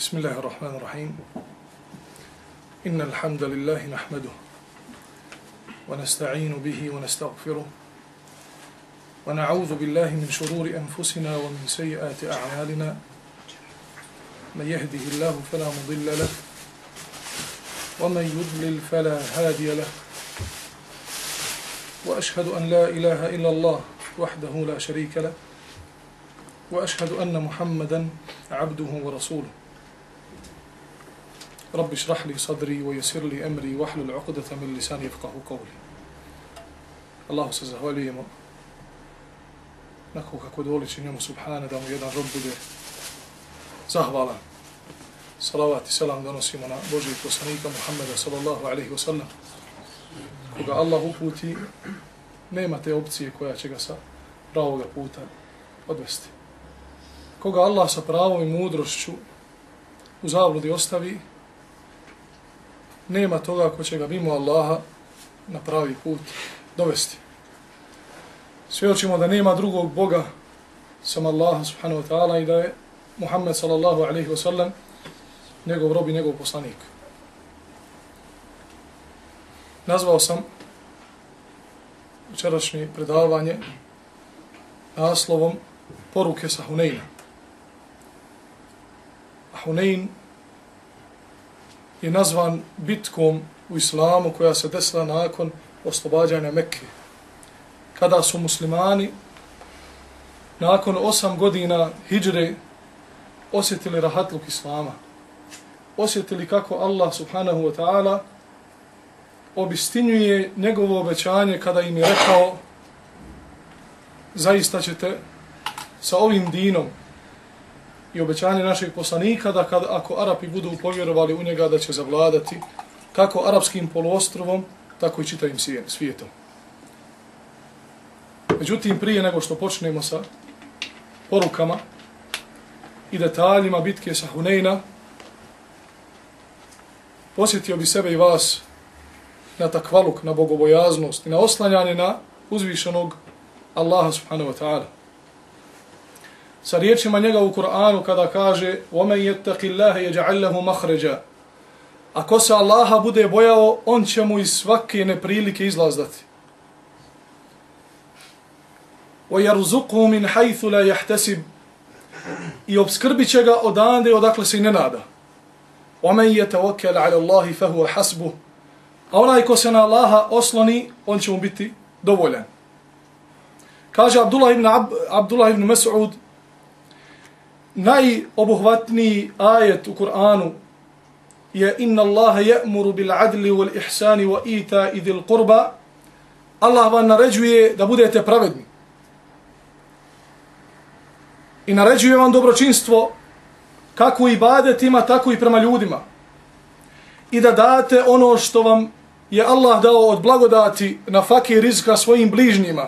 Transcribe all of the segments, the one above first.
بسم الله الرحمن الرحيم إن الحمد لله نحمده ونستعين به ونستغفره ونعوذ بالله من شرور أنفسنا ومن سيئات أعمالنا من يهده الله فلا مضل له ومن يضلل فلا هادي له وأشهد أن لا إله إلا الله وحده لا شريك له وأشهد أن محمدا عبده ورسوله رب اشرح لي صدري ويسر لي أمري واحلل عقدة من لساني يفقهوا قولي. Allahu se zahvaljujemo nakon kako doliči njemu subhana da mu jedan rob bude zahvalan. Salavat i selam donosimo na Božijeg poslanika Muhammeda sallallahu alaihi wa sallam. Koga Allah uputi, nema te opcije koja će ga sa pravoga puta odvesti. Koga Allah sa pravom i mudrošću u zabludi ostavi, nema toga ko će ga mimo Allaha na pravi put dovesti. Svjedočimo da nema drugog Boga sam Allaha subhanahu wa ta'ala i da je Muhammed sallallahu alaihi wa sallam njegov rob i njegov poslanik. Nazvao sam večerašnje predavanje naslovom Poruke sa Huneyna. A Huneyn je nazvan bitkom u islamu koja se desila nakon oslobađanja Mekke. Kada su muslimani nakon 8 godina hidžre osjetili rahatluk islama. Osjetili kako Allah subhanahu wa ta'ala obistinjuje njegovo obećanje kada im je rekao zaista ćete sa ovim dinom i obećanje našeg poslanika da ako Arapi budu povjerovali u njega da će zavladati kako arapskim poluostrovom, tako i čitavim svijetom. Međutim, prije nego što počnemo sa porukama i detaljima bitke sa Huneyna, posjetio bi sebe i vas na takvaluk, na bogobojaznost i na oslanjanje na uzvišenog Allaha subhanahu wa ta'ala. Sa riječima njega u Kur'anu kada kaže وَمَنْ يَتَّقِ اللَّهَ يَجْعَلْ لَهُ مَخْرَجًا. Ako se Allaha bude bojao, on će mu iz svake neprilike izlaz dati. وَيَرْزُقْهُ مِنْ حَيْثُ لَا يَحْتَسِبْ. I obskrbit će ga odande odakle se i ne nada. وَمَنْ يَتَوَكَّلْ عَلَى اللَّهِ فَهُوَ حَسْبُهُ. A onaj ko se na Allaha osloni, on će mu biti dovoljan. Kaže Abdullah ibn Mas'ud, najobuhvatniji ajet u Kur'anu je inna Allaha ya'muru bil adli wal ihsani wa ita'i dhil qurba. Allah vam naređuje da budete pravedni. I naređuje vam dobročinstvo kako i ibadetima, tako i prema ljudima. I da date ono što vam je Allah dao od blagodati na fake i rizka svojim bližnjima.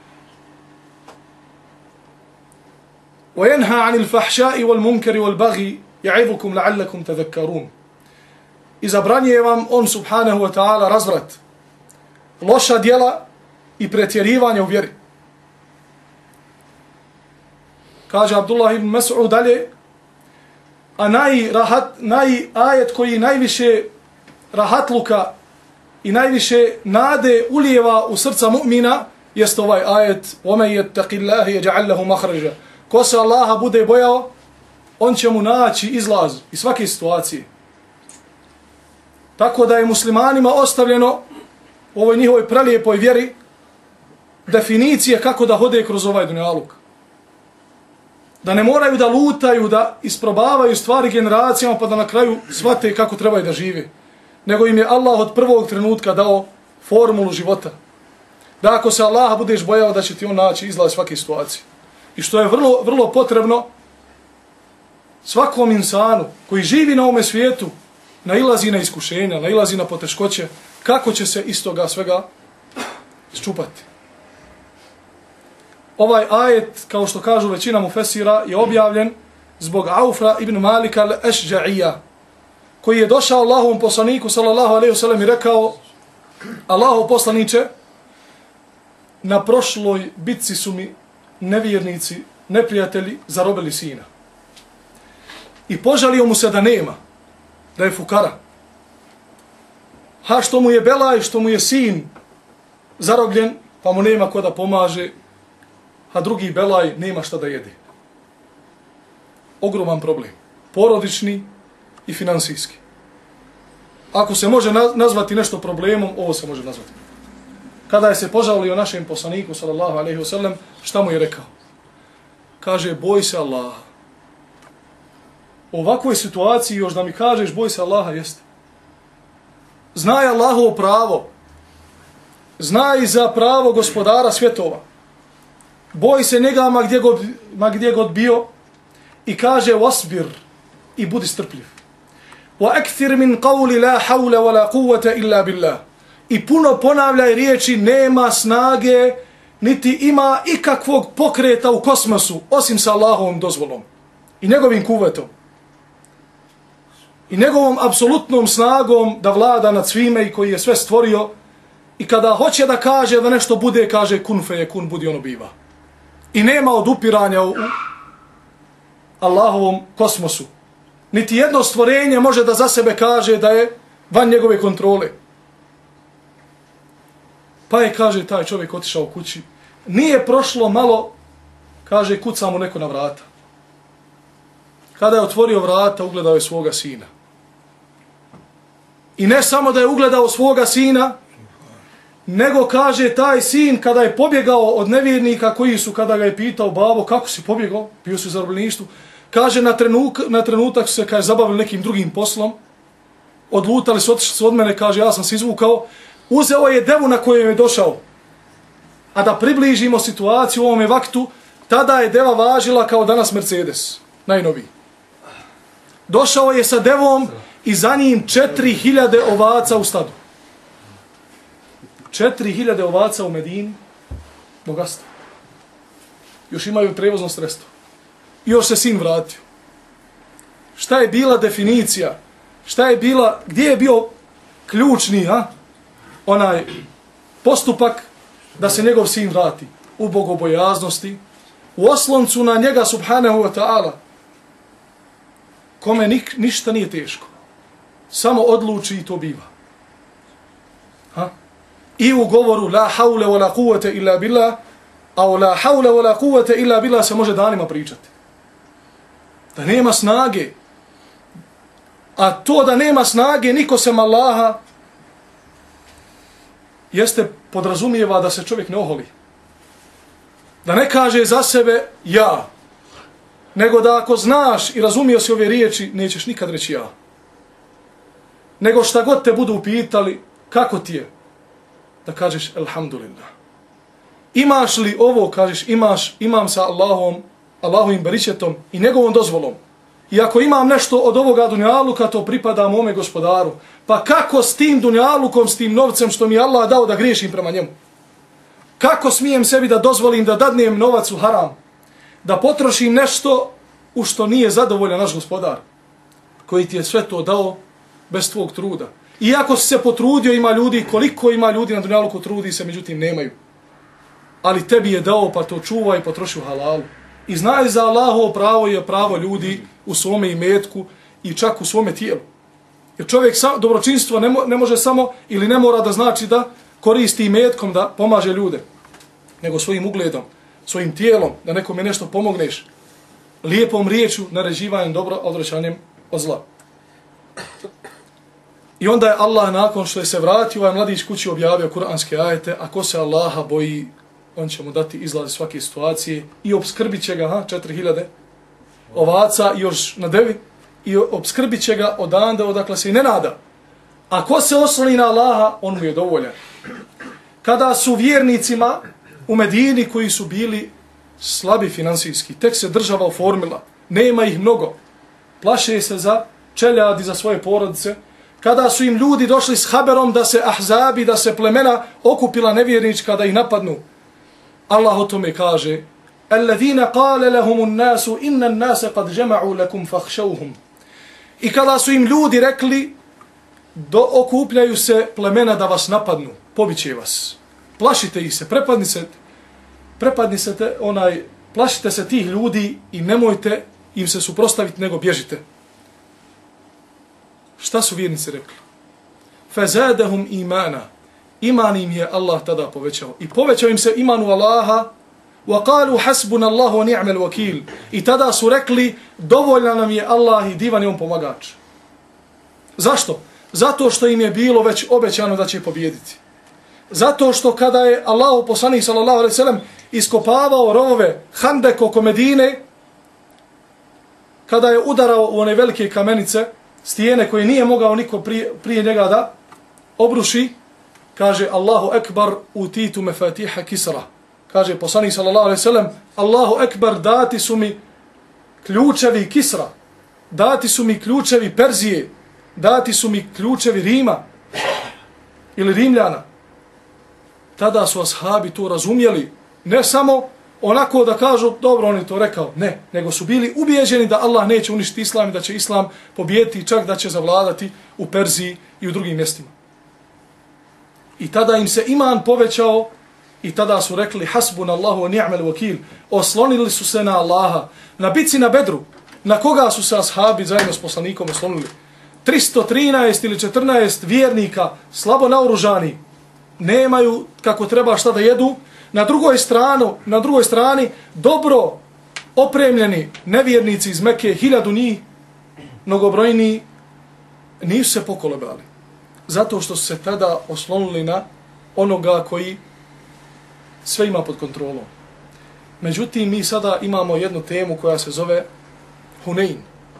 وَيَنْهَا عَنِ الْفَحْشَاءِ وَالْمُنْكَرِ وَالْبَغِي يَعِظُكُمْ لَعَلَّكُمْ تَذَكَّرُونَ. I zabranjuje vam on subhanahu wa ta'ala razvrat, loša djela i pretjerivanje u vjeri. Kaže Abdullah ibn Mas'ud dalje, a ajet koji najviše rahatluka i najviše nade ulijeva u srca mu'mina jest ovaj ajet وَمَنْ يَتَّقِ اللَّهِ يَجْعَلْ لَهُ مَخْرَجًا. Ko se Allaha bude bojao, on će mu naći izlaz iz svake situacije. Tako da je muslimanima ostavljeno u ovoj njihovoj prelijepoj vjeri definicije kako da hode kroz ovaj dunjaluk. Da ne moraju da lutaju, da isprobavaju stvari generacijama pa da na kraju shvate kako trebaju da žive. Nego im je Allah od prvog trenutka dao formulu života. Da ako se Allaha budeš bojao da će ti on naći izlaz iz svake situacije. I što je vrlo, vrlo potrebno svakom insanu koji živi na ovome svijetu, nailazi na iskušenja, nailazi na poteškoće, kako će se iz toga svega ščupati. Ovaj ajet, kao što kažu većina mufesira, je objavljen zbog Aufra ibn Malika al-Ešđa'ija, koji je došao Allahovom poslaniku sallallahu alejhi ve sellem i rekao: Allahov poslanice, na prošloj bitci su mi nevjernici, neprijatelji zarobili sina. i požalio mu se da nema, da je fukara. Ha, što mu je belaj, što mu je sin zarobljen, pa mu nema ko da pomaže, a drugi belaj nema šta da jede. Ogroman problem. Porodični i finansijski. Ako se može nazvati nešto problemom, ovo se može nazvati. Kada je se požalio našem poslaniku, sallallahu alejhi ve sellem, šta mu je rekao? Kaže, boj se Allaha. U ovakvoj situaciji još da mi kažeš boj se Allaha, jeste. Znaj Allahovo pravo. Znaj za pravo gospodara svjetova. Boj se njega ma gdje god bio i kaže wasbir i budi strpljiv. Wa akthir min qawli la hawla wa la quwwata illa billah. I puno ponavljaj riječi nema snage niti ima ikakvog pokreta u kosmosu osim sa Allahovom dozvolom i njegovim kuvetom i njegovom apsolutnom snagom da vlada nad svime i koji je sve stvorio i kada hoće da kaže da nešto bude, kaže kun fe je kun, budi ono biva. I nema odupiranja u Allahovom kosmosu. Niti jedno stvorenje može da za sebe kaže da je van njegove kontrole. Pa je, kaže, taj čovjek otišao kući. Nije prošlo malo, kaže, kuca mu neko na vrata. Kada je otvorio vrata, ugledao je svoga sina. I ne samo da je ugledao svoga sina, nego, kaže, taj sin kada je pobjegao od nevjernika koji su, kada ga je pitao babo, kako si pobjegao, bio si u zarobljeništvu, kaže, na trenutak su se, kaže, zabavili nekim drugim poslom, odlutali su, otišli su od mene, kaže, ja sam se izvukao, uzeo je devu na kojoj je došao. A da približimo situaciju u ovome vaktu, tada je deva važila kao danas Mercedes, najnoviji. Došao je sa devom i za njim 4000 ovaca u stadu. 4000 ovaca u Medini, bogatstvo. Još imaju prevozno sredstvo. I još se sin vratio. Šta je bila definicija? Šta je bila, gdje je bio ključni, onaj postupak da se njegov sin vrati? U bogobojaznosti, u osloncu na njega subhanahu wa ta'ala, kome ništa nije teško. Samo odluči i to biva. I u govoru la haule wa la quwwata illa billah, a o la haule wa la quwwata illa billah se može danima pričati. Da nema snage. A to da nema snage, niko sem Allaha, jeste podrazumijeva da se čovjek ne oholi. Da ne kaže za sebe ja, nego da ako znaš i razumio si ove riječi, nećeš nikad reći ja. Nego šta god te budu upitali, kako ti je? Da kažeš alhamdulillah. Imaš li ovo, kažeš imam sa Allahovim beričetom i njegovom dozvolom. I ako imam nešto od ovoga dunjaluka, to pripada mome gospodaru. Pa kako s tim dunjalukom, s tim novcem što mi Allah dao da griješim prema njemu? Kako smijem sebi da dozvolim da dadnem novac u haram? Da potrošim nešto u što nije zadovoljan naš gospodar, koji ti je sve to dao bez tvog truda. Iako si se potrudio, ima ljudi, koliko ima ljudi na dunjaluku trudi se, međutim nemaju. Ali tebi je dao, pa to čuvaj i potroši u halalu. I znaj za Allahovo pravo je pravo ljudi u svome imetku i čak u svome tijelu. Jer čovjek dobročinstvo ne može samo ili ne mora da znači da koristi imetkom da pomaže ljude, nego svojim ugledom, svojim tijelom, da nekome nešto pomogneš, lijepom riječu, naređivanjem dobra, odvraćanjem od zla. I onda je Allah nakon što je se vratio, ovaj mladić kući objavio kuranske ajete, ako se Allaha boji, on će mu dati izlaz iz svake situacije i obskrbit će ga 4000 ovaca i još na devi i obskrbit će ga odande odakle se i ne nada. Ako se osloni na Allaha, on mu je dovoljan. Kada su vjernicima u Medini koji su bili slabi finansijski, tek se država oformila, nema ih mnogo, plaše se za čeljadi, za svoje porodice, kada su im ljudi došli s haberom da se ahzabi, da se plemena okupila nevjernička da ih napadnu, Allah o tome kaže: "Alladhina qala lahum an-nasu inna an-nasa qad jama'u lakum fakhshawhum." I kada su im ljudi rekli okupljaju se plemena da vas napadnu, pobiće vas. Plašite ih se, plašite se tih ljudi i nemojte im se suprotstaviti, nego bježite. Šta su vjernici rekli? Fazadahum imana. Iman im je Allah tada povećao. I povećao im se iman u Allaha. Wa qalu hasbunallahu wa ni'mal wakil. I tada su rekli dovoljan nam je Allah i divan je on pomagač. Zašto? Zato što im je bilo već obećano da će pobijediti. Zato što kada je Allahu poslanik sallallahu alejhi ve sellem iskopavao rovove Handek oko Medine, kada je udarao u one velike kamenice, stijene koje nije mogao niko prije njega da obruši, kaže Allahu ekbar utitu mefatiha Kisra. Kaže poslanik sallallahu alejhi ve sellem, Allahu ekbar, dati su mi ključevi Kisra, dati su mi ključevi Perzije, dati su mi ključevi Rima ili Rimljana. Tada su ashabi to razumjeli, ne samo onako da kažu, dobro, on je to rekao, ne, nego su bili ubijeđeni da Allah neće uništiti islam i da će islam pobijediti, čak da će zavladati u Perziji i u drugim mjestima. I tada im se iman povećao i tada su rekli hasbunallahu wa ni'mal wakil. Oslonili su se na Allaha. Na bitci na Bedru, na koga su se ashabi zajedno s poslanikom oslonili? 313 ili 14 vjernika, slabo naoružani, nemaju kako treba šta da jedu. Na drugoj strani dobro opremljeni nevjernici iz Mekke, 1000 njih, mnogobrojni, nisu se pokolebali. Zato što su se tada oslonili na onoga koji sve ima pod kontrolom. Međutim, mi sada imamo jednu temu koja se zove Hunein.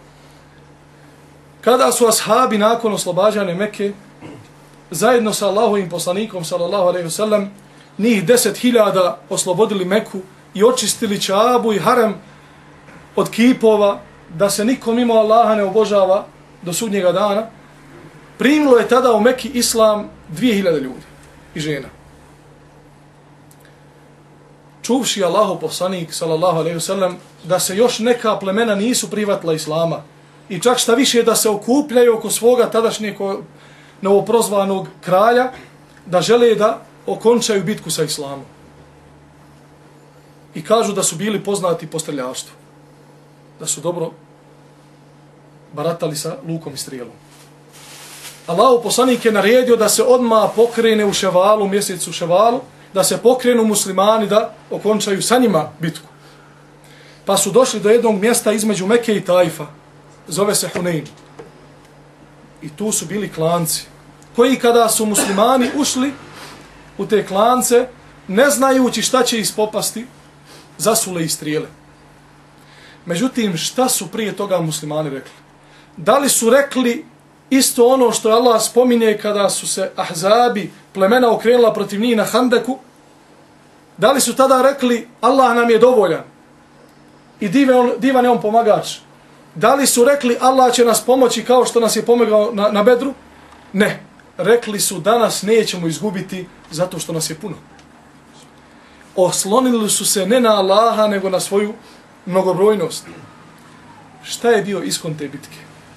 Kada su ashabi nakon oslobađanja Mekke, zajedno sa Allahovim poslanikom, sallallahu alejhi ve sellem, njih 10.000 oslobodili Meku i očistili Čabu i Harem od kipova, da se nikom mimo Allaha ne obožava do sudnjega dana, primilo je tada u Meki islam 2000 ljudi i žena. Čuvši Allahov poslanik, sallallahu alejhi ve sellem, da se još neka plemena nisu prihvatila islama i čak šta više da se okupljaju oko svoga tadašnjeg novoprozvanog kralja, da žele da okončaju bitku sa islamom. I kažu da su bili poznati po streljaštvu, da su dobro baratali sa lukom i strijelom. Allahov poslanik je naredio da se odmah pokrene u Ševalu, mjesecu Ševalu, da se pokrenu muslimani da okončaju sa njima bitku. Pa su došli do jednog mjesta između Mekke i Tajfa, zove se Hunein. I tu su bili klanci, koji kada su muslimani ušli u te klance, ne znajući šta će ispopasti, zasule i strijele. Međutim, šta su prije toga muslimani rekli? Da li su rekli isto ono što Allah spominje kada su se ahzabi, plemena okrenula protiv njih na Handeku? Da li su tada rekli Allah nam je dovoljan i divan je on pomagač? Da li su rekli Allah će nas pomoći kao što nas je pomogao na Bedru? Ne. Rekli su danas nećemo izgubiti zato što nas je puno. Oslonili su se ne na Allaha nego na svoju mnogobrojnost. Šta je bio iskon te bitke?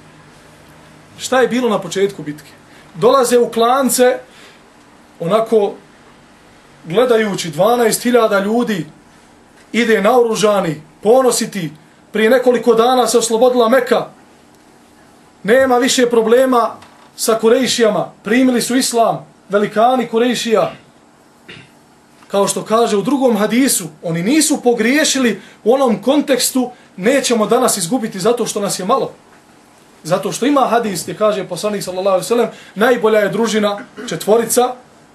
Šta je bilo na početku bitke? Dolaze u klance, onako gledajući 12.000 ljudi, ide naoružani, ponositi, prije nekoliko dana se oslobodila Meka, nema više problema sa Kurejšijama, primili su islam, velikani Kurejšija. Kao što kaže u drugom hadisu, oni nisu pogriješili u onom kontekstu nećemo danas izgubiti zato što nas je malo. Zato što ima hadis gdje kaže poslanik sallallahu alejhi ve sellem, najbolja je družina 4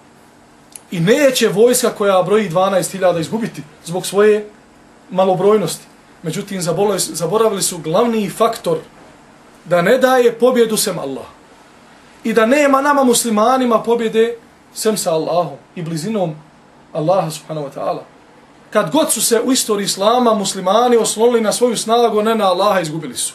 i neće vojska koja broji 12.000 izgubiti zbog svoje malobrojnosti. Međutim, zaboravili su glavni faktor da ne daje pobjedu sem Allah. I da nema nama muslimanima pobjede sem sa Allahom i blizinom Allaha subhanahu wa ta'ala. Kad god su se u istoriji islama muslimani oslonili na svoju snagu, ne na Allaha, izgubili su.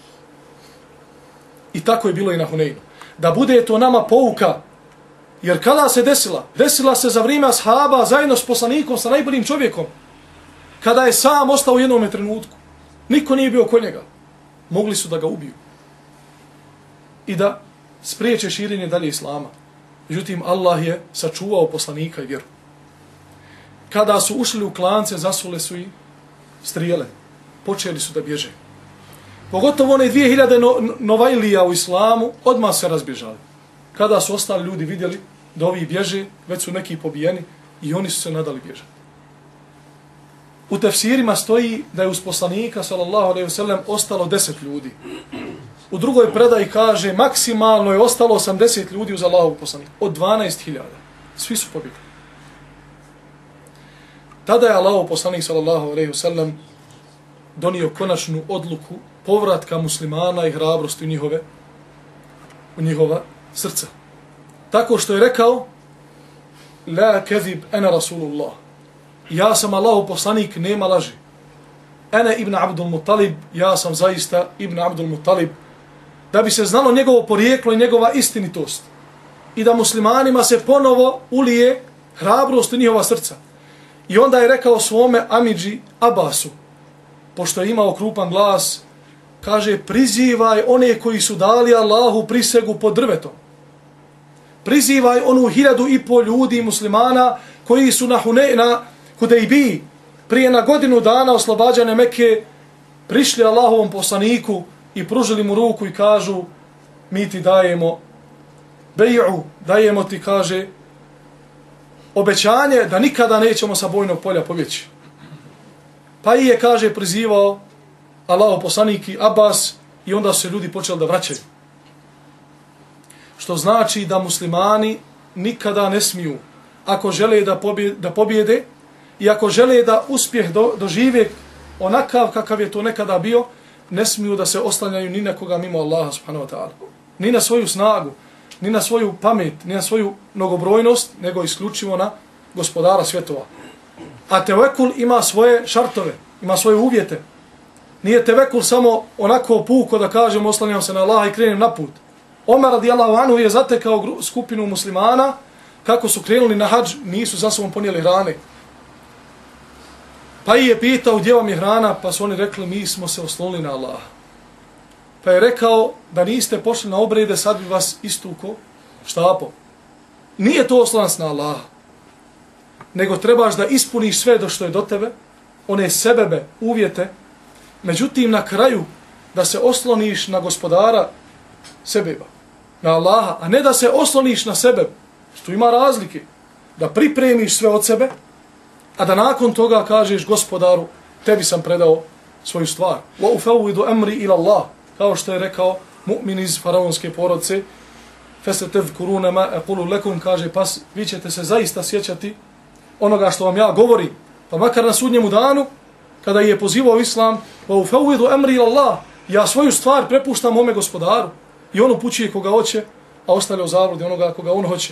I tako je bilo i na Huneinu. Da bude to nama pouka, jer kada se desila? Desila se za vrijeme ashaba zajedno s poslanikom, sa najboljim čovjekom. Kada je sam ostao u jednom trenutku. Niko nije bio kod njega. Mogli su da ga ubiju. I da spriječe širenje dalje islama. Međutim, Allah je sačuvao poslanika i vjeru. Kada su ušli u klance, zasule su i strijele. Počeli su da bježe. Pogotovo one 2000 novajlija u islamu, odmah se razbježali. Kada su ostali ljudi vidjeli da ovi bježe, već su neki pobijeni i oni su se nadali bježati. U tefsirima stoji da je uz poslanika sallallahu alejhi ve sellem ostalo 10 ljudi. U drugoj predaji kaže maksimalno je ostalo 80 ljudi uz Allahovog poslanika. Od 12.000. Svi su pobjegli. Tada je Allahov poslanik sallallahu alejhi ve sellem donio konačnu odluku povratka muslimana i hrabrosti u njihova srca. Tako što je rekao la kezib ena Rasulullah. Ja sam Allahov poslanik, nema laži. Ene ibn Abdul Muttalib, ja sam zaista ibn Abdul Muttalib. Da bi se znalo njegovo porijeklo i njegova istinitost. I da muslimanima se ponovo ulije hrabrost u njihova srca. I onda je rekao svome amidži Abbasu, pošto je imao krupan glas, kaže, prizivaj one koji su dali Allahu prisegu pod drvetom. Prizivaj onu 1.500 ljudi muslimana koji su na Hudejbiji prije na godinu dana oslobađane Mekke prišli Allahovom poslaniku i pružili mu ruku i kažu, mi ti dajemo bej'u, dajemo ti, kaže, obećanje da nikada nećemo sa bojnog polja pobjeći. Pa i je, kaže, prizivao Allahov poslanik i Abbas i onda su se ljudi počeli da vraćaju. Što znači da muslimani nikada ne smiju, ako žele da pobjede i ako žele da uspjeh dožive onakav kakav je to nekada bio, ne smiju da se oslanjaju ni na koga mimo Allaha subhanahu wa ta'ala. Ni na svoju snagu, ni na svoju pamet, ni na svoju mnogobrojnost, nego isključivo na gospodara svjetova. A tevekul ima svoje šartove, ima svoje uvjete. Nije tevekul samo onako puko da kažem oslanjam se na Allaha i krenem na put. Omer radijallahu anhu je zatekao skupinu muslimana, kako su krenuli na hadž, nisu za sobom ponijeli hrane. Pa je pitao gdje vam je hrana, pa su oni rekli mi smo se oslonili na Allaha. Pa je rekao da niste pošli na obrede, sad bi vas istuko štapom. Nije to oslonac na Allaha, nego trebaš da ispuniš sve do što je do tebe, one sebebe, uvjete, međutim na kraju da se osloniš na gospodara sebeba, na Allaha, a ne da se osloniš na sebe, što ima razlike, da pripremiš sve od sebe, a da nakon toga kažeš gospodaru, tebi sam predao svoju stvar. Wa ufawwidu amri ila Allah, kao što je rekao mu'min iz faraonske porodice, fastatadhkuruna ma aqulu lakum, kaže pa vi ćete se zaista sjećati onoga što vam ja govorim, pa makar na sudnjemu danu kada je pozivao islam, wa ufawwidu amri ila Allah, ja svoju stvar prepuštam mome gospodaru i on upućuje koga hoće, a ostavlja u zabludi onoga koga on hoće.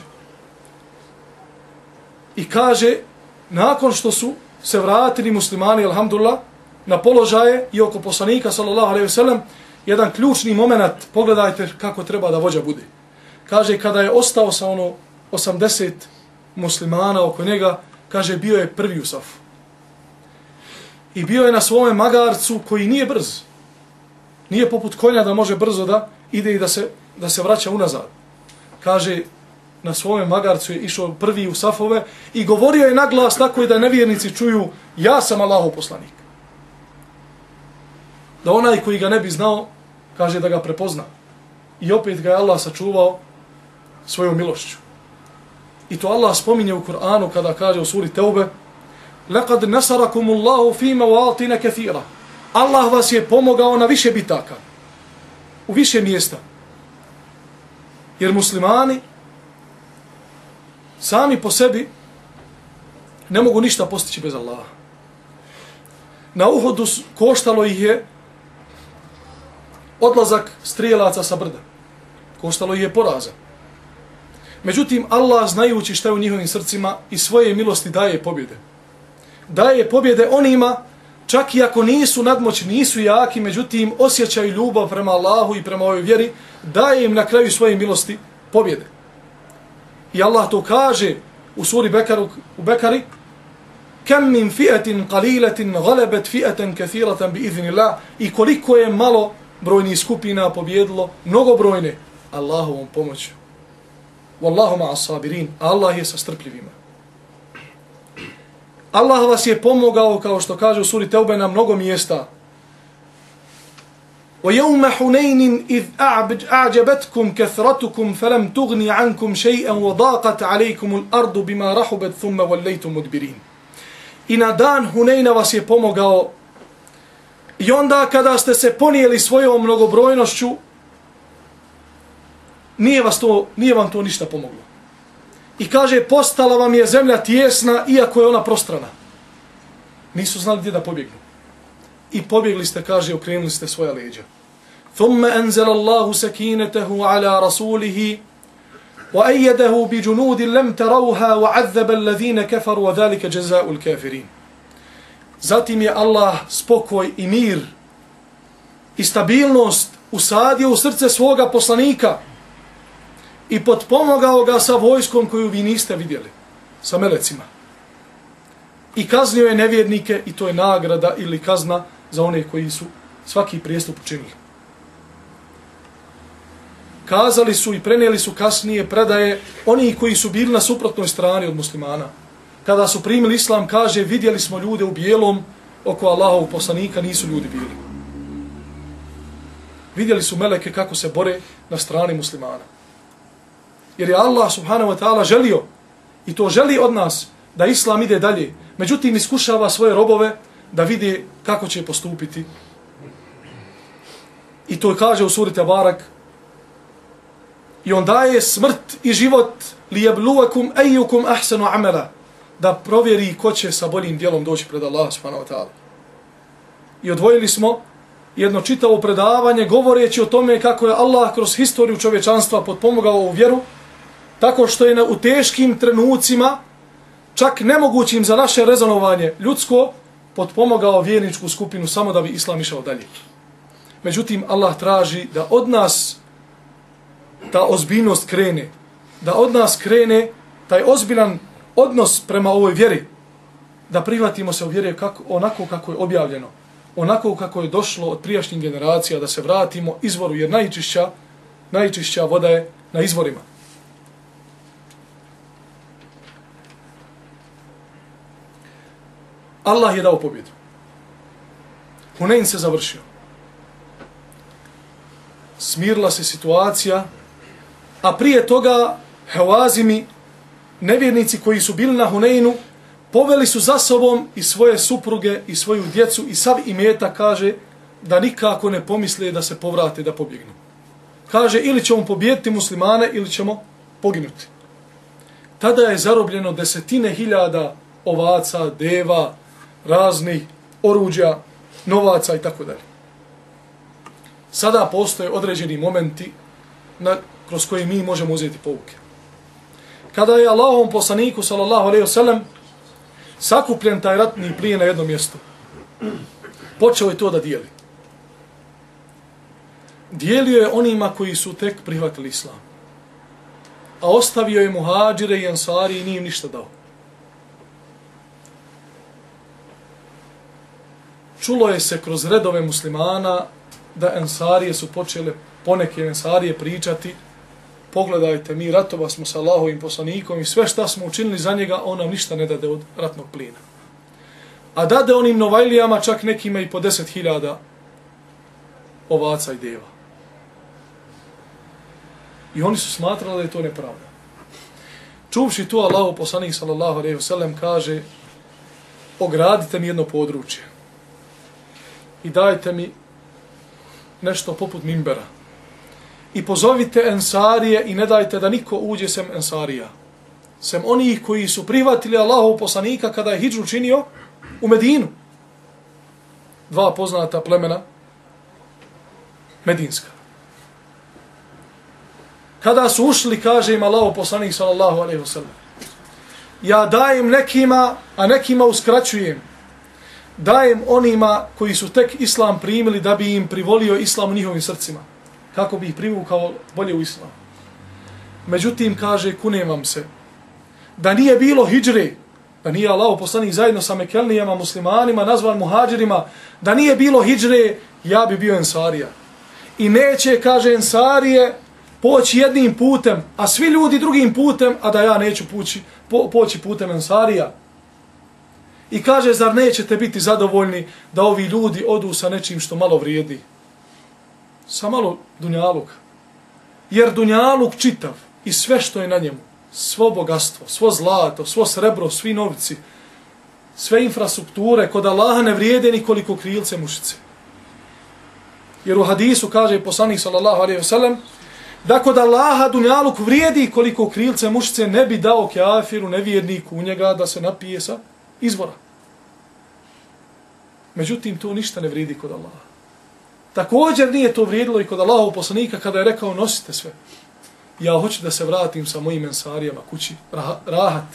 I kaže, nakon što su se vratili muslimani, alhamdulillah, na položaje i oko poslanika, sallallahu alejhi ve sellem, jedan ključni moment, pogledajte kako treba da vođa bude. Kaže, kada je ostao sa 80 muslimana oko njega, kaže, bio je prvi u safu. I bio je na svome magarcu koji nije brz. Nije poput konja da može brzo da ide i da se vraća unazad. Kaže, na svome magarcu je išao prvi u safove i govorio je naglas tako i da nevjernici čuju, ja sam Allahov poslanik. Da onaj koji ga ne bi znao, kaže da ga prepozna. I opet ga je Allah sačuvao svojom milošću. I to Allah spominje u Kur'anu kada kaže u suri Teube, لَقَدْ نَسَرَكُمُ اللَّهُ فِي مَوَاطِنَ كَثِيرًا. Allah vas je pomogao na više bitaka, u više mjesta. Jer muslimani sami po sebi ne mogu ništa postići bez Allaha. Na Uhudu koštalo ih je odlazak strijelaca sa brda. Koštalo ih je poraza. Međutim, Allah, znajući šta je u njihovim srcima, i svoje milosti daje pobjede. Daje pobjede onima, čak i ako nisu nadmoćni, nisu jaki, međutim, osjećaju ljubav prema Allahu i prema ovoj vjeri, daje im na kraju svoje milosti pobjede. I Allah to kaže u suri Bekari, kam min fi'atin qalilatin ghalabat fi'atan kathiratan bi idhnillah, i koliko je malo brojnih skupina pobjedilo mnogobrojne Allahovom pomoću. Wallahu ma'as sabirin, Allah je sa strpljivima. Allah vas je pomogao, kao što kaže u suri Teube, na mnogo mjesta. وَيَوْمَ حُنَيْنٍ إِذْ أَعْجَبَتْكُمْ كَثْرَتُكُمْ فَلَمْ تُغْنِ عَنْكُمْ شَيْئًا وَضَاقَتْ عَلَيْكُمُ الْأَرْضُ بِمَا رَحُبَتْ ثُمَّ وَلَّيْتُمْ مُدْبِرِينَ. I na dan Hunejna vas je pomogao i onda kada ste se ponijeli svojom mnogobrojnošću, nije vam to ništa pomoglo. I kaže, postala vam je zemlja tijesna, iako je ona prostrana. Nisu znali gdje da pobjegnu. I pobjegli ste, kaže, okrenuli ste svoja leđa. ثُمَّ أَنزَلَ اللَّهُ سَكِينَتَهُ عَلَى رَسُولِهِ وَأَيَّدَهُ بِجُنُودٍ لَمْ تَرَوْهَا وَعَذَّبَ الَّذِينَ كَفَرُوا وَذَلِكَ جَزَاءُ الْكَافِرِينَ. Zatim je Allah spokoj i mir i stabilnost usadio u srce svoga poslanika i potpomogao ga sa vojskom koju vi niste vidjeli, sa melecima. I kaznio je nevjernike i to je nagrada ili kazna za one koji su svaki prijestup učinili. Kazali su i prenijeli su kasnije predaje oni koji su bili na suprotnoj strani od muslimana. Kada su primili islam, kaže, vidjeli smo ljude u bijelom oko Allahovog poslanika, nisu ljudi bili. Vidjeli su meleke kako se bore na strani muslimana. Jer je Allah subhanahu wa ta'ala želio, i to želi od nas, da islam ide dalje. Međutim, iskušava svoje robove da vide kako će postupiti. I to kaže u suri Tebarak. I on daje smrt i život liyabluwakum ayyukum ahsanu amala, da provjeri ko će sa boljim djelom doći pred Allah subhanahu wa ta'ala. I odvojili smo jedno čitavo predavanje govoreći o tome kako je Allah kroz historiju čovječanstva potpomogao u vjeru, tako što je u teškim trenucima, čak nemogućim za naše rezonovanje ljudsko, potpomogao vjerničku skupinu samo da bi islam išao dalje. Međutim, Allah traži da od nas ta ozbiljnost krene, da od nas krene taj ozbiljan odnos prema ovoj vjeri, da prihvatimo se u vjeri onako kako je objavljeno, onako kako je došlo od prijašnjih generacija, da se vratimo izvoru, jer najčišća voda je na izvorima. Allah je dao pobjedu. Hunein se završio. Smirila se situacija, a prije toga Hevazimi, nevjernici koji su bili na Huneinu, poveli su za sobom i svoje supruge i svoju djecu i sav imetak, kaže, da nikako ne pomisle da se povrate, da pobjegnu. Kaže, ili ćemo pobijediti muslimane ili ćemo poginuti. Tada je zarobljeno 10.000 ovaca, deva, raznih oruđa, novaca i tako dalje. Sada postoje određeni momenti kroz koje mi možemo uzeti pouke. Kada je Allahovom poslaniku sallallahu alejhi ve sellem sakupljen taj ratni plijen na jednom mjestu, počeo je to da dijeli. Dijelio je onima koji su tek prihvatili islam, a ostavio je muhadžire i ensari i nije im ništa dao. Čulo je se kroz redove muslimana da ensarije su počele, poneke ensarije pričati, pogledajte, mi ratova smo sa Allahovim poslanikom i sve šta smo učinili za njega, on nam ništa ne dade od ratnog plina. A dade onim novajlijama čak nekima i po 10.000 ovaca i deva. I oni su smatrali da je to nepravda. Čuvši to, Allahov poslanik sallallahu alejhi ve sellem kaže, ogradite mi jedno područje i dajte mi nešto poput mimbera. I pozovite ensarije i ne dajte da niko uđe sem ensarija. Sem onih koji su prihvatili Allahov poslanika kada je hidžu činio u Medinu. 2 poznata plemena medinska. Kada su ušli, kaže im Allahov poslanik sallallahu alejhi ve sellem, ja dajem nekima, a nekima uskraćujem. Dajem onima koji su tek islam primili da bi im privolio islam u njihovim srcima, kako bi ih privukao bolje u islam. Međutim, kaže, kunem vam se, da nije bilo hidžre, da nije Allahov poslanik zajedno sa Mekelnijama, muslimanima, nazvan muhađirima, da nije bilo hidžre, ja bi bio ensarija. I neće, kaže, ensarije poći jednim putem, a svi ljudi drugim putem, a da ja neću poći putem ensarija. I kaže, zar nećete biti zadovoljni da ovi ljudi odu sa nečim što malo vrijedi? sa malo dunjaluka. Jer dunjaluk čitav i sve što je na njemu, svo bogatstvo, svo zlato, svo srebro, svi novci, sve infrastrukture kod Allaha ne vrijede ni koliko krilce mušice. Jer u hadisu kaže poslanik sallallahu alejhi ve sellem da kod Allaha dunjaluk vrijedi koliko krilce mušice ne bi dao kafiru, nevjerniku u njega da se napije sa izvora. Međutim, to ništa ne vrijedi kod Allaha. Također nije to vrijedilo i kod Allahovog poslanika kada je rekao nosite sve. Ja hoću da se vratim sa mojim ensarijama kući, rahat.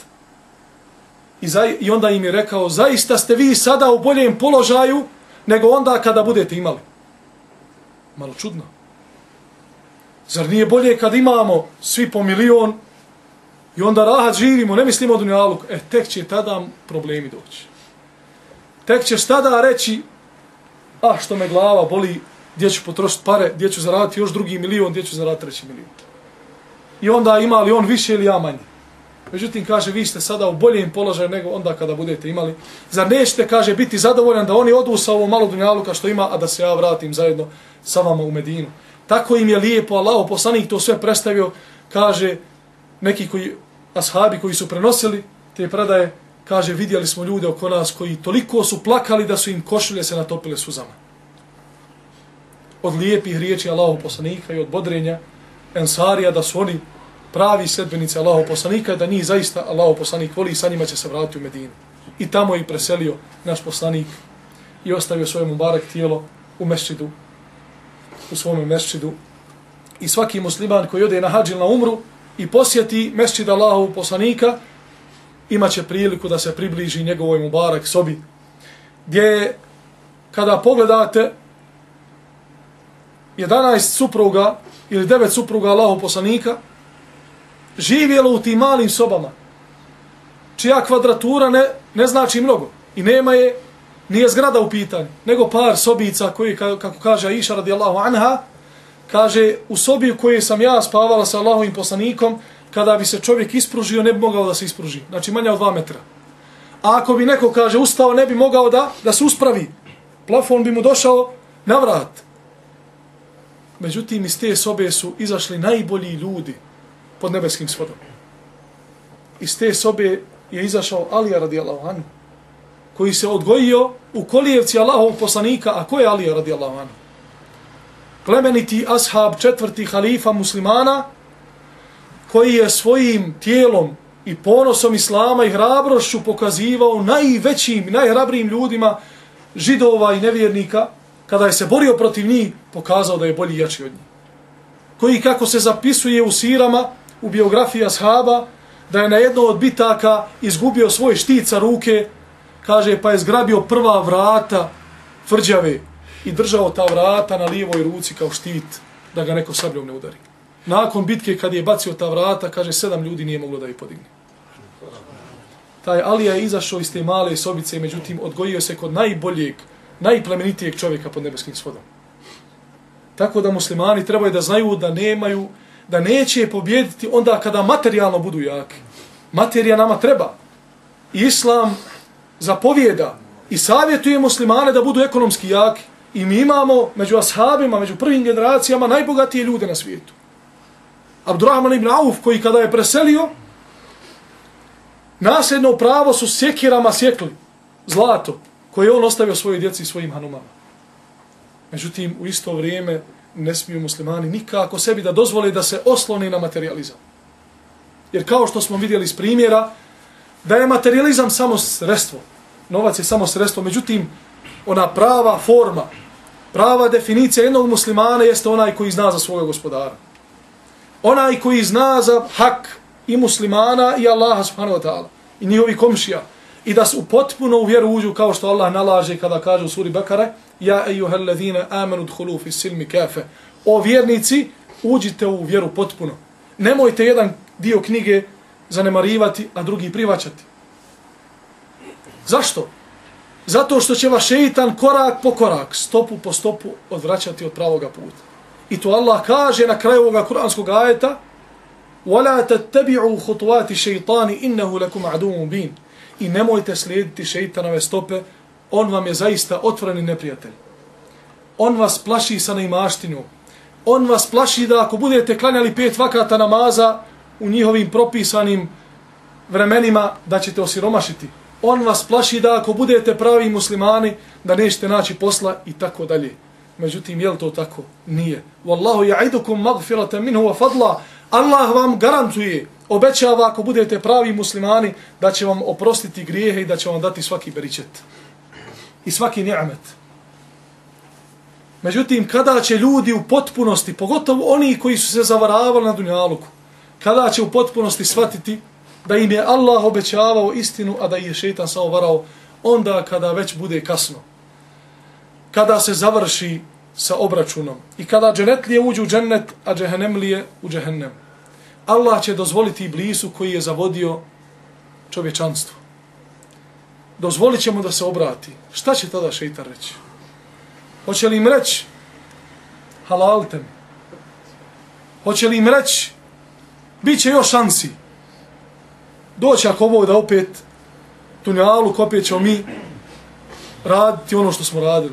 I onda im je rekao, zaista ste vi sada u boljem položaju nego onda kada budete imali. Malo čudno. Zar nije bolje kad imamo svi po milion i onda rahat živimo, ne mislimo o dunjaluku? Tek će tada problemi doći. Tek ćeš tada reći, što me glava boli, gdje ću potrošiti pare, gdje ću zaraditi još drugi milion, gdje ću zaraditi treći milion. I onda ima li on više ili ja manje. Međutim, kaže, vi ste sada u boljem položaju nego onda kada budete imali. Zar nećete, kaže, biti zadovoljan da oni odu sa ovo malo dunjaluka što ima, a da se ja vratim zajedno sa vama u Medinu. Tako im je lijepo, Allahov poslanik to sve predstavio, kaže, neki ashabi koji su prenosili te predaje, kaže, vidjeli smo ljude oko nas koji toliko su plakali da su im košulje se natopile suzama. Od lijepih riječi Allahov poslanika i od bodrenja ensarija da su oni pravi sledbenici Allahov poslanika i da njih zaista Allahov poslanik voli i sa njima će se vratiti u Medinu. I tamo je preselio naš poslanik i ostavio svoje mubarak tijelo u mesčidu, u svome mesčidu. I svaki musliman koji ode na hadž ili na umru i posjeti mesčid Allahovog poslanika, imaće priliku da se približi njegovoj mubarak sobi, gdje kada pogledate 11 supruga ili 9 supruga Allahovog poslanika živjelo u tim malim sobama, čija kvadratura ne znači mnogo i nije zgrada u pitanju, nego par sobica koji, kako kaže Aisha radijallahu anha, kaže, u sobi u kojoj sam ja spavala sa Allahovim poslanikom, kada bi se čovjek ispružio, ne bi mogao da se ispruži. Znači manje od 2 metra. A ako bi neko, kaže, ustao, ne bi mogao da se uspravi. Plafon bi mu došao na vrat. Međutim, iz te sobe su izašli najbolji ljudi pod nebeskim svodom. Iz te sobe je izašao Alija radijallahu anhu, koji se odgojio u kolijevci Allahovog poslanika. A ko je Alija radijallahu anhu? Plemeniti ashab, 4. halifa muslimana, koji je svojim tijelom i ponosom islama i hrabrošću pokazivao najvećim i najhrabrijim ljudima židova i nevjernika, kada je se borio protiv njih, pokazao da je bolji i jači od njih. Koji, kako se zapisuje u sirama, u biografiji ashaba, da je na jedno od bitaka izgubio svoj štit sa ruke, kaže, pa je zgrabio prva vrata tvrđave i držao ta vrata na lijevoj ruci kao štit, da ga neko sabljom ne udari. Nakon bitke, kad je bacio ta vrata, kaže, 7 ljudi nije moglo da ih podigne. Taj Alija je izašao iz te male sobice, međutim, odgojio se kod najboljeg, najplemenitijeg čovjeka pod nebeskim svodom. Tako da muslimani trebaju da znaju da neće pobijediti onda kada materijalno budu jaki. Materija nama treba. I Islam zapovjeda i savjetuje muslimane da budu ekonomski jaki. I mi imamo među ashabima, među prvim generacijama najbogatije ljude na svijetu. Abdurrahman ibn Auf, koji kada je preselio, nasljedno pravo su sjekirama sjekli zlato, koje je on ostavio svojoj djeci i svojim hanumama. Međutim, u isto vrijeme ne smiju muslimani nikako sebi da dozvole da se osloni na materializam. Jer kao što smo vidjeli iz primjera, da je materializam samo sredstvo, novac je samo sredstvo, međutim, ona prava forma, prava definicija jednog muslimana jeste onaj koji zna za svojeg gospodara. Onaj koji zna za hak i muslimana i Allaha subhanahu wa ta'ala i njihovi komšija. I da su potpuno u vjeru uđu kao što Allah nalaže kada kaže u suri Bekare: Ja ejuhel ladhina amanu dkhulu fi silmi kafe. O vjernici, uđite u vjeru potpuno. Nemojte jedan dio knjige zanemarivati, a drugi prihvaćati. Zašto? Zato što će vas šeitan korak po korak, stopu po stopu odvraćati od pravoga puta. I to Allah kaže na kraju ovoga kuranskog ajeta: وَلَا تَتَّبِعُوا خُطُوَاتِ شَيْطَانِ إِنَّهُ لَكُمْ عَدُوٌ مُبِينٌ. I nemojte slijediti šeitanove stope, on vam je zaista otvoreni neprijatelj. On vas plaši sa neimaštinom. On vas plaši da ako budete klanjali 5 vakata namaza u njihovim propisanim vremenima, da ćete osiromašiti. On vas plaši da ako budete pravi muslimani, da nećete naći posla i tako dalje. Međutim, je li to tako? Nije. Wallahu ya'idukum maghfiratan minhu wa fadla. Allah vam garantuje, obećava ako budete pravi muslimani, da će vam oprostiti grijehe i da će vam dati svaki beričet. I svaki ni'met. Međutim, kada će ljudi u potpunosti, pogotovo oni koji su se zavaravali na dunjaluku, kada će u potpunosti shvatiti da im je Allah obećavao istinu, a da ih je šejtan samo varao, onda kada već bude kasno. Kada se završi sa obračunom i kada dženetlije uđu u džennet, a džehennemlije u džehennem. Allah će dozvoliti Iblisu koji je zavodio čovječanstvo. Dozvolit će mu da se obrati. Šta će tada šejtan reći? Hoće li im reći halalite mi? Hoće li im reći bit će još šansi? Doći ako ovo da opet dunjaluk, opet ćemo mi raditi ono što smo radili.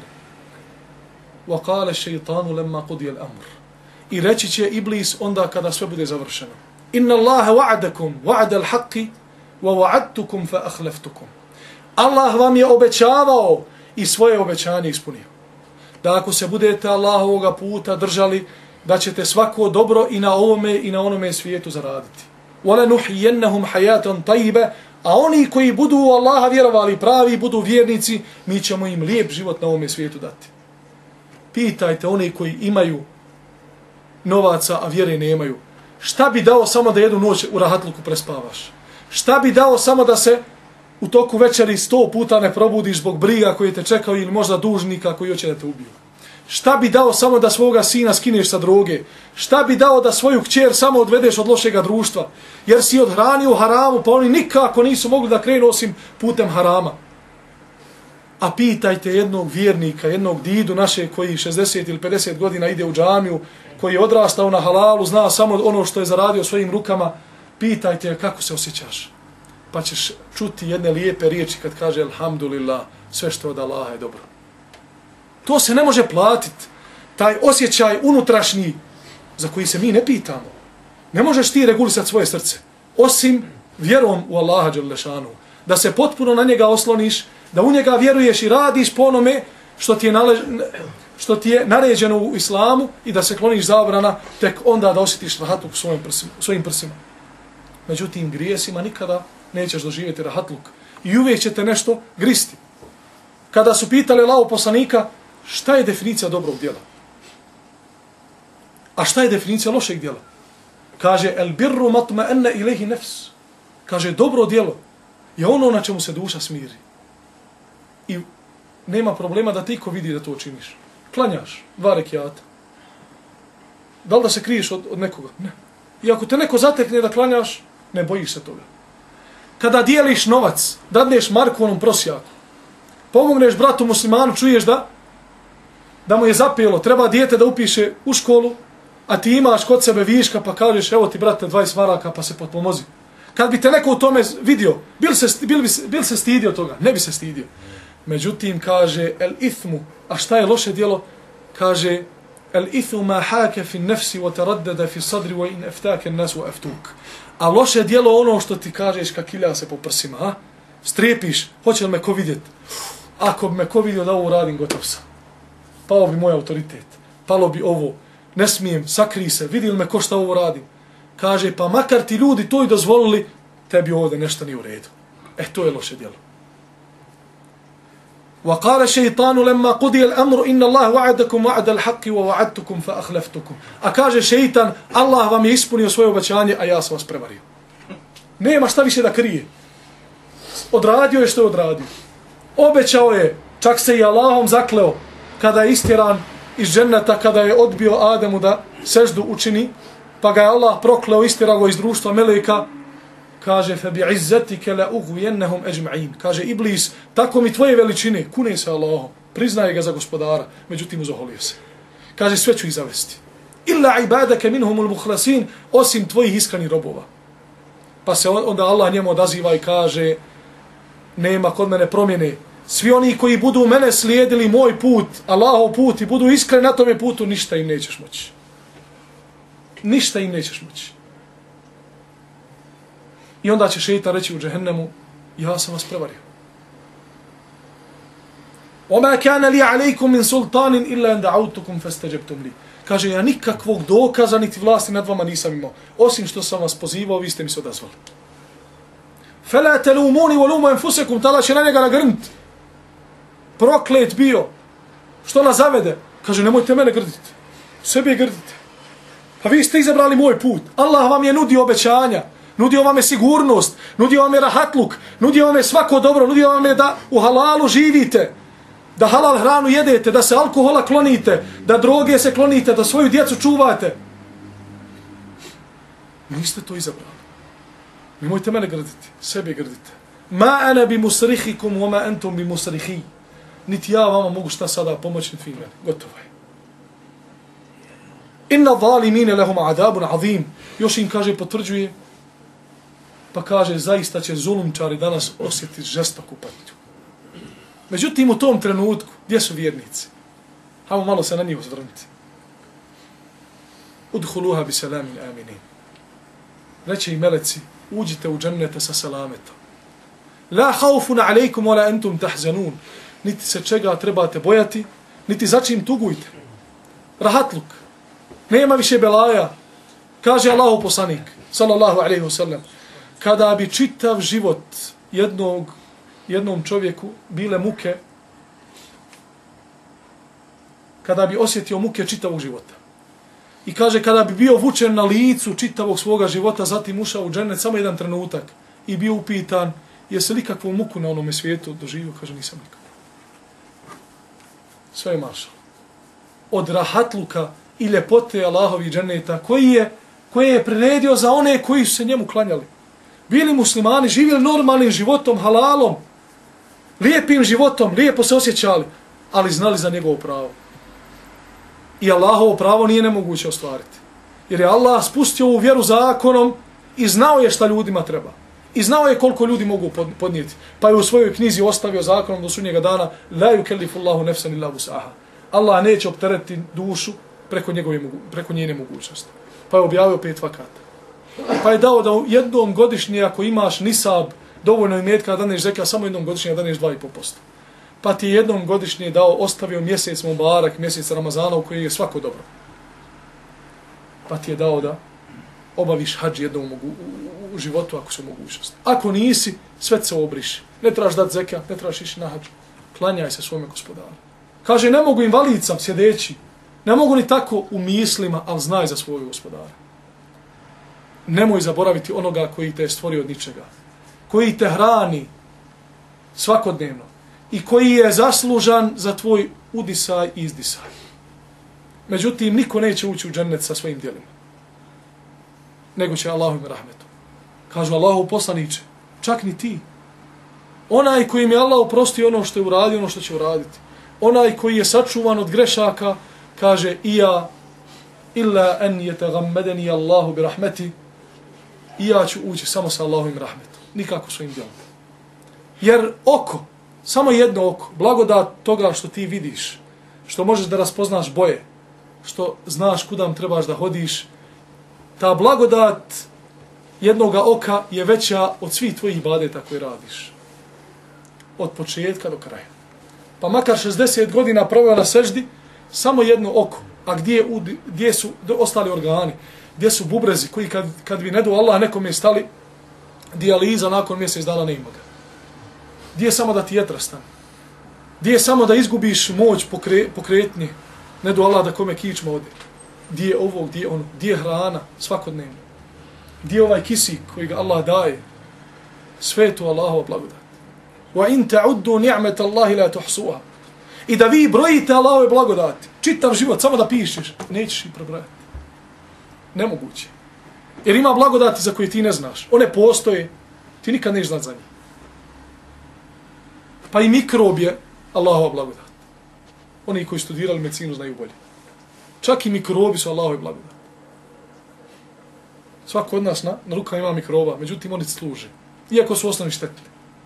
وَقَالَ الشَّيْطَانُ لَمَّا قُضِيَ الْأَمْرِ. I reći će Iblis onda kada sve bude završeno. إِنَّ اللَّهَ وَعَدَكُمْ وَعَدَ الْحَقِّ وَوَعَدْتُكُمْ فَأَخْلَفْتُكُمْ. Allah vam je obećavao i svoje obećanje ispunio. Da ako se budete Allahovoga puta držali, da ćete svako dobro i na ovome i na onome svijetu zaraditi. وَلَنُحْيَنَّهُمْ حَيَاتًا طَيِّبًا. A oni koji budu u Allaha vjerovali, pravi, budu vjernici, mi ćemo im lijep život na ovome svijetu dati. Pitajte oni koji imaju novaca, a vjere nemaju. Šta bi dao samo da jednu noć u rahatluku prespavaš? Šta bi dao samo da se u toku večeri 100 puta ne probudiš zbog briga koji te čekao ili možda dužnika koji hoće da te ubiju? Šta bi dao samo da svoga sina skineš sa droge? Šta bi dao da svoju kćer samo odvedeš od lošega društva? Jer si odhranio haramu, pa oni nikako nisu mogli da krenu osim putem harama. A pitajte jednog vjernika, jednog didu naše koji 60 ili 50 godina ide u džamiju, koji je odrastao na halalu, zna samo ono što je zaradio svojim rukama, pitajte kako se osjećaš. Pa ćeš čuti jedne lijepe riječi kad kaže alhamdulillah, sve što od Allaha je dobro. To se ne može platiti. Taj osjećaj unutrašnji za koji se mi ne pitamo. Ne možeš ti regulisati svoje srce. Osim vjerom u Allaha dželle šanu. Da se potpuno na njega osloniš, da u njega vjeruješ i radiš po onome što ti je naređeno u islamu i da se kloniš zabrana, tek onda da osjetiš rahatluk svojim prsima. Međutim, grijesima nikada nećeš doživjeti rahatluk. I uvijek će te nešto gristi. Kada su pitali Allahov poslanika, šta je definicija dobrog djela? A šta je definicija lošeg djela? Kaže, el birru matma'anna ilayhi nafs. Kaže, dobro djelo je ono na čemu se duša smiri. I nema problema da ti ko vidi da to činiš. Klanjaš 2 rekiata. Da li da se kriješ od nekoga? Ne. I ako te neko zatekne da klanjaš, ne bojiš se toga. Kada dijeliš novac, dadneš marku onom prosjaku, pomogneš bratu muslimanu, čuješ da mu je zapelo, treba dijete da upiše u školu, a ti imaš kod sebe viška pa kažeš, evo ti brate 20 maraka pa se potpomozi. Kad bi te neko u tome vidio, bil se stidio toga? Ne bi se stidio. Međutim, kaže, el ithmu, a šta je loše djelo? Kaže, el ithmu ma hake fi nefsi wa taraddada fi sadri wa in eftake nasu eftuk. A loše djelo ono što ti kažeš kakilja se po prsima, ha? Strepiš, hoće li me ko vidjet? Ako bi me ko vidio da ovo radim, gotov sam. Pao bi moj autoritet, palo bi ovo, ne smijem, sakri se, vidi li me ko šta ovo radim? Kaže, pa makar ti ljudi to i dozvolili, tebi ovdje nešto nije u redu. To je loše djelo. وَقَالَ الشَّيْطَانُ لَمَّا قُضِيَ الْأَمْرُ إِنَّ اللَّهَ وَعَدَكُمْ وَعَدَ الْحَقِّ وَوَعَدْتُكُمْ فَأَخْلَفْتُكُمْ. A kaže šeitan, Allah vam je ispunio svoje obećanje, a ja sam vas prevario. Nema šta više da krije. Odradio je što je odradio. Obećao je, čak se i Allahom zakleo, kada je istjeran iz dženneta, kada je odbio Adamu da seždu učini, pa ga je Allah prokleo, istjerao go iz društva meleka, kaže, فَبِعِزَّتِكَ لَأُغْوِيَنَّهُمْ أَجْمَعِينَ. Kaže, Iblis, tako mi tvoje veličine, kune se Allahom, priznaje ga za gospodara, međutim uzoholio se. Kaže, sve ću ih zavesti. إِلَّا عِبَادَكَ مِنْهُمُ الْمُخْلَسِينَ. Osim tvojih iskrenih robova. Pa se onda Allah njemu odaziva i kaže, nema kod mene promjene. Svi oni koji budu mene slijedili moj put, Allahov put i budu iskreni na tome putu, ništa im nećeš moći. ništa im nećeš moći. I onda će šeitan reći u džehennemu, ja sam vas prevario. وَمَا كَانَ لِي عَلَيْكُمْ مِنْ سُلْطَانٍ إِلَّا أَنْ دَعَوْتُكُمْ فَاسْتَجَبْتُمْ لِي. Kaže, ja nikakvog dokaza niti vlasti nad vama nisam imao. Osim što sam vas pozivao, vi ste mi se odazvali. فَلَا تَلُومُونِ وَلُومُ أَنفُسَكُمْ. Tada će na njega nagrnut. Proklet bio. Što nas zavede? Kaže, nemojte mene grditi. Sebe grdite. Pa vi ste izabrali moj put. Allah vam je nudio obećanja. Nudio vam je sigurnost. Nudio vam je rahatluk. Nudio vam je svako dobro. Nudio vam je da u halalu živite. Da halal hranu jedete. Da se alkohola klonite. Da droge se klonite. Da svoju djecu čuvate. Niste to izabrali. Nemojte mene grditi. Sebe grdite. Ma ana bi musrihikum wa ma antum bi musrihi. Niti ja vama mogu šta sada pomoći, niti vi meni. Gotovo je. Inna zalimine lahum adabun azim. Još im kaže, potvrđuje, pa kaže, zaista će zulumčari danas osjetiti žestoku patnju. Međutim, u tom trenutku, gdje su vjernici? Hajmo malo se na njih osvrnuti. Udhuluha bi selamin aminin. Reće i meleci, uđite u džennete sa selametom. La haufun alejkum wala antum tahzanun. Niti se čega trebate bojati, niti za čim tugujte. Rahatluk. Nema više belaja. Kaže Allahu poslanik, sallallahu alejhi ve sellem, kada bi čitav život jednom čovjeku bile muke, kada bi osjetio muke čitavog života. I kaže, kada bi bio vučen na licu čitavog svoga života, zatim ušao u džennet samo jedan trenutak i bio upitan, jesi li kakvu muku na onome svijetu doživio? Kaže, nisam nikako. Sve je maršal. Od rahatluka i ljepote Allahovi dženneta koje je priredio za one koji su se njemu klanjali. Bili muslimani, živjeli normalnim životom, halalom, lijepim životom, lijepo se osjećali, ali znali za njegovo pravo. I Allahovo pravo nije nemoguće ostvariti. Jer je Allah spustio ovu vjeru zakonom i znao je šta ljudima treba. I znao je koliko ljudi mogu podnijeti. Pa je u svojoj knjizi ostavio zakonom do sudnjega dana la yukellifu Allahu nefsan illa wus'aha. Allah neće opteretiti dušu preko njene mogućnosti. Pa je objavio 5 vakata. Pa je dao da jednom godišnje, ako imaš nisab, dovoljno imetka da daneš zekija, samo jednom godišnje da daneš 2,5%. Pa ti jednom godišnje ostavio mjesec Mubarak, mjesec Ramazana u koji je svako dobro. Pa ti je dao da obaviš hadž jednom u životu ako su mogućnosti. Ako nisi, sve se obriši. Ne trebaš dati zekija, ne trebaš ići na hadž. Klanjaj se svome gospodaru. Kaže, ne mogu invalid sam sjedeći. Ne mogu ni tako u mislima, ali znaj za svoj gospodara. Nemoj zaboraviti onoga koji te je stvorio od ničega. Koji te hrani svakodnevno. I koji je zaslužan za tvoj udisaj i izdisaj. Međutim, niko neće ući u džennet sa svojim djelima. Nego će Allahovim rahmetom. Kažu Allahu poslaniče, čak ni ti. Onaj koji mi je Allah oprostio ono što je uradio, ono što će uraditi. Onaj koji je sačuvan od grešaka, kaže i ja, illa en yataghammadani Allahu bi rahmeti, i ja ću ući samo sa Allahovim rahmetom. Nikako svojim djelom. Jer oko, samo jedno oko, blagodat toga što ti vidiš, što možeš da raspoznaš boje, što znaš kudam trebaš da hodiš, ta blagodat jednoga oka je veća od svih tvojih ibadeta koje radiš. Od početka do kraja. Pa makar 60 godina proveo na seždi, samo jedno oko. A gdje su ostali organi? Gdje su bubrezi koji kad bi ne do Allah nekome stali, dijaliza nakon mjesec dana ne ima ga. Gdje je samo da ti jetra stane? Gdje je samo da izgubiš moć pokretnje? Ne do Allah da kome kičma ode. Gdje je ovo, gdje je ono? Gdje je hrana svakodnevno? Gdje je ovaj kisik koji ga Allah daje? Sve je to Allahova blagodat. Wa in ta'uddu ni'mata Allahi la tuhsuha. I da vi brojite Allahove blagodati, čitav život, samo da pišeš, nećeš ih prebrojati. Nemoguće. Jer ima blagodati za koje ti ne znaš. One postoje, ti nikad neš znat za njih. Pa i mikrob je Allahova blagodat. Oni koji studirali medicinu znaju bolje. Čak i mikrobi su Allahove blagodat. Svako od nas na rukama ima mikroba, međutim oni služe. Iako su osnovni štetni.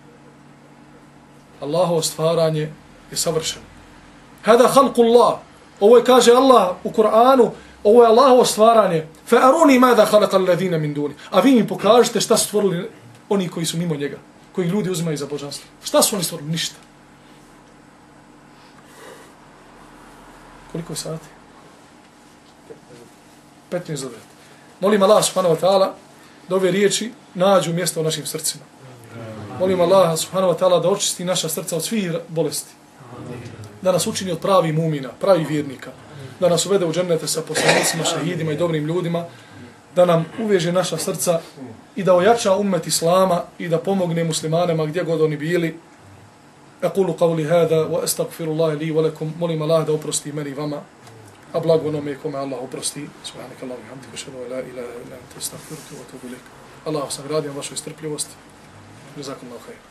Allahovo stvaranje je savršeno. Hada halqullah. Ovo je kaže Allah u Kur'anu Ovo je Allahovo stvaranje. Fa aruni mada khalaqa alladhina min duni. A vi mi pokažite šta su stvorili oni koji su mimo njega, koji ljudi uzimaju za božanstvo. Šta su oni stvorili? Ništa. Koliko je sati? 15 do 9. Molim Allah subhanahu wa ta'ala da ove riječi nađu mjesto u našim srcima. Molim Allah subhanahu wa ta'ala da očisti naša srca od svih bolesti. Da nas učini od pravih mumina, pravih vjernika. Da nas uvede u džennete sa poslanicima, šehidima i dobrim ljudima. Da nam uveže naša srca i da ojača ummet Islama i da pomogne muslimanima gdje god oni bili. Aqulu qavli hada wa astaghfirullaha li wa lakum. Molim Allah da oprosti meni i vama. A blago onome kome Allah oprosti. Subhanaka Allahu bihamdika ashhadu an la ilaha illa anta astaghfiruka wa atubu ilaik. Allah vas nagradio vašoj strpljivosti. Jazakumullahu khairan.